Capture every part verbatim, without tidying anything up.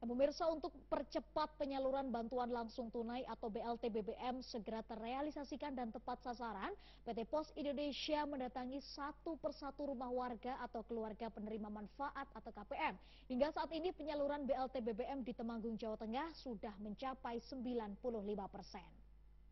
Nah, pemirsa, untuk percepat penyaluran bantuan langsung tunai atau B L T B B M segera terrealisasikan dan tepat sasaran, P T Pos Indonesia mendatangi satu persatu rumah warga atau keluarga penerima manfaat atau K P M. Hingga saat ini penyaluran B L T B B M di Temanggung, Jawa Tengah sudah mencapai sembilan puluh lima persen.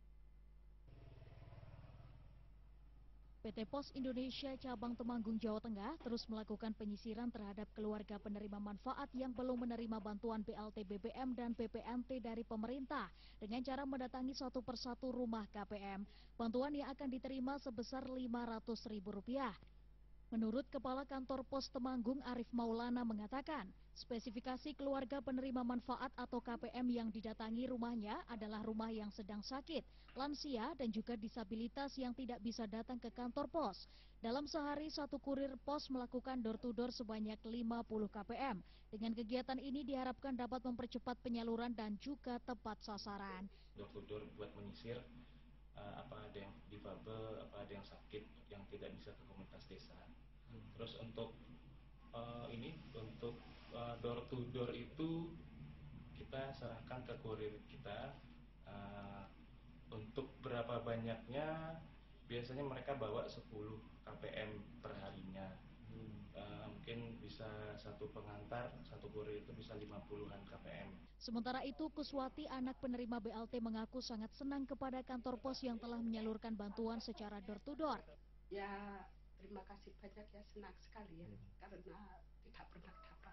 P T Pos Indonesia Cabang Temanggung, Jawa Tengah terus melakukan penyisiran terhadap keluarga penerima manfaat yang belum menerima bantuan B L T B B M dan B P N T dari pemerintah dengan cara mendatangi satu persatu rumah K P M. Bantuan yang akan diterima sebesar lima ratus ribu rupiah. Menurut Kepala Kantor Pos Temanggung Arif Maulana mengatakan, spesifikasi keluarga penerima manfaat atau K P M yang didatangi rumahnya adalah rumah yang sedang sakit, lansia, dan juga disabilitas yang tidak bisa datang ke kantor pos. Dalam sehari, satu kurir pos melakukan door-to-door sebanyak lima puluh K P M. Dengan kegiatan ini diharapkan dapat mempercepat penyaluran dan juga tepat sasaran. Door-to-door buat menyisir Uh, apa ada yang difabel, apa ada yang sakit yang tidak bisa ke komunitas desa. Hmm. Terus untuk uh, ini untuk uh, door to door itu kita serahkan ke kurir kita. Uh, untuk berapa banyaknya, biasanya mereka bawa sepuluh K P M per harinya. Hmm. Uh, mungkin bisa satu pengantar, satu kurir itu bisa lima puluhan K P M. Sementara itu, Kuswati, anak penerima B L T, mengaku sangat senang kepada kantor pos yang telah menyalurkan bantuan secara door to door. Ya, terima kasih banyak ya, senang sekali ya, hmm. karena tidak pernah dapat.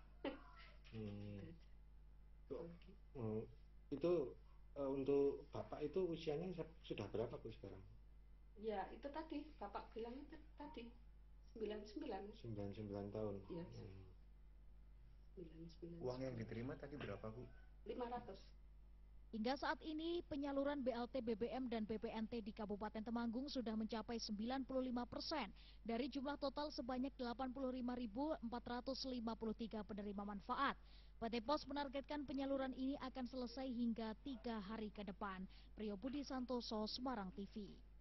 hmm. Hmm. Itu uh, untuk Bapak itu usianya sudah berapa Bu sekarang? Ya, itu tadi Bapak bilang itu tadi sembilan puluh sembilan. sembilan puluh sembilan tahun. Iya. Hmm. sembilan puluh sembilan. Uang yang diterima tadi berapa Bu? lima ratus. Hingga saat ini penyaluran B L T B B M dan B P N T di Kabupaten Temanggung sudah mencapai sembilan puluh lima persen dari jumlah total sebanyak delapan puluh lima ribu empat ratus lima puluh tiga penerima manfaat. P T Pos menargetkan penyaluran ini akan selesai hingga tiga hari ke depan. Priyo Budi Santoso, Semarang T V.